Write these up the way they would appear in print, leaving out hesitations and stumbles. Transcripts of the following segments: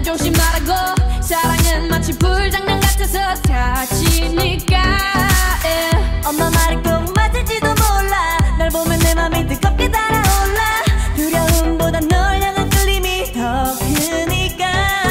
조심하라고. 사랑은 마치 불장난 같아서 다치니까. 엄마 말이 꼭 맞을지도 몰라. 널 보면 내 맘이 뜨겁게 달아올라. 두려움보다 널 향한 끌림이 더 크니까.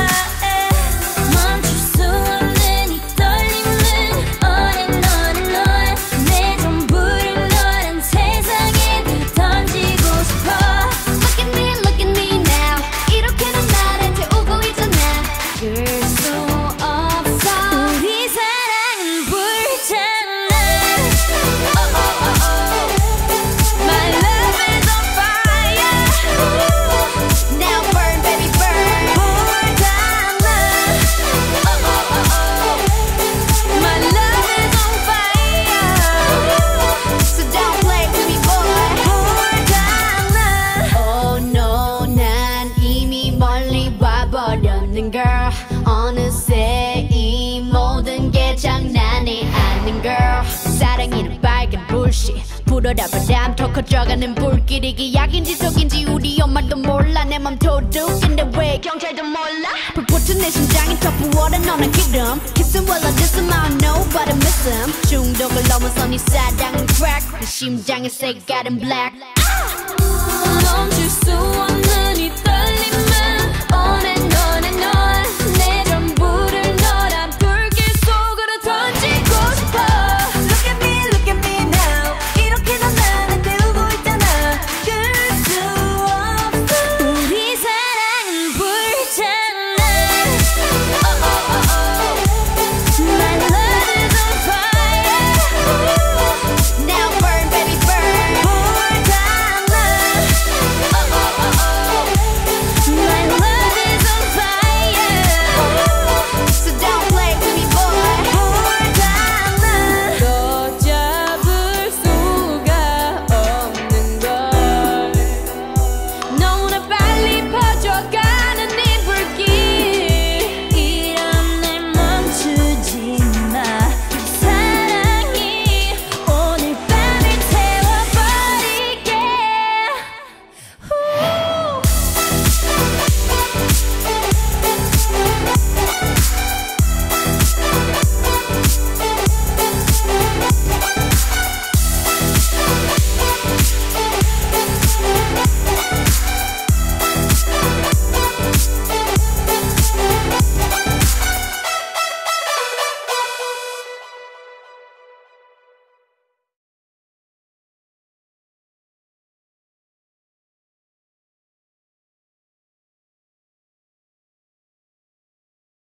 멈출 수 없는 이 떨림은 오랜 너는 널 내 전부를 너란 세상에 던지고 싶어. Look at me now. 이렇게 넌 나한테 오고 있잖아. 그럴 수 없어. 우리 사랑은 불장난. Oh, oh, oh, oh. My love is on fire. Now burn, baby, burn. 불장난. Oh, oh, oh, oh. My love is on fire. So don't play with me, boy. 불장난. Oh no, 난 이미 멀리 와버렸는 girl. 어느새 이 모든 게 장난이 아닌 girl. 사랑이는 빨간 불씨 불어라 바람 더 커져가는 불길. 이게 약인지 독인지 우리 엄마도 몰라. 내 맘 도둑인데 왜 경찰도 몰라. 불붙은 내 심장이 더 부어라. 너는 기름 Kiss him while I diss him. I don't know but I miss him. 중독을 넘어서 네 사랑은 crack. 내 심장의 색깔은 black. 멈출 수 없는